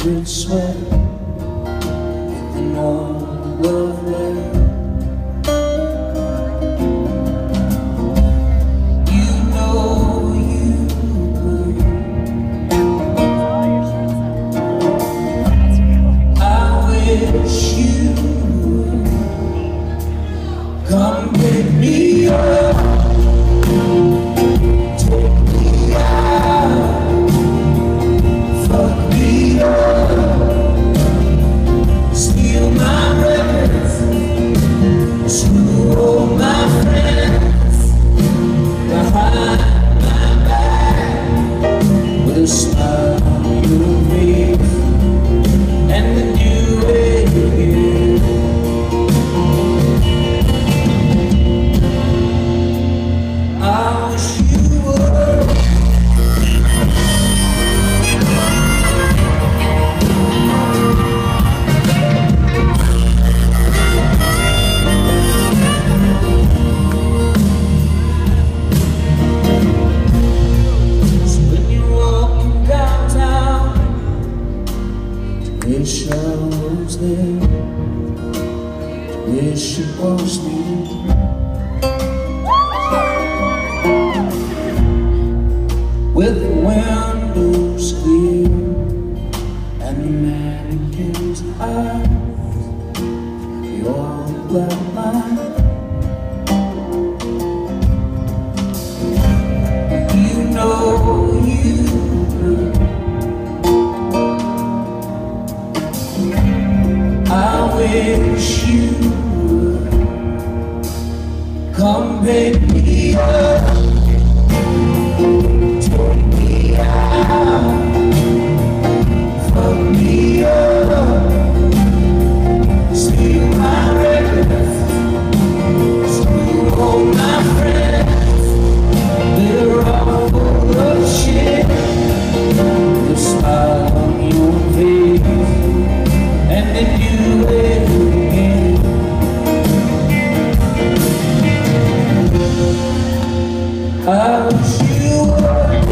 did sweat in all of rain. You know you would. I wish you would come pick me up. Wish I was there, wish it was me. With the windows clear and the mannequin's eyes, you're the black light. You know you I wish you would come pick me up, take me out, fuck me up, steal my records, screw all my friends. They're all full of shit. The smile on your face, and then you again. I wish you would.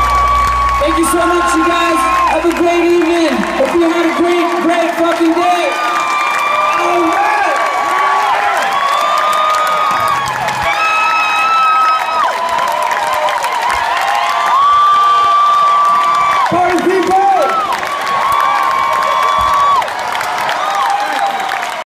Thank you so much, you guys. Have a great evening. Hope you had a great fucking day.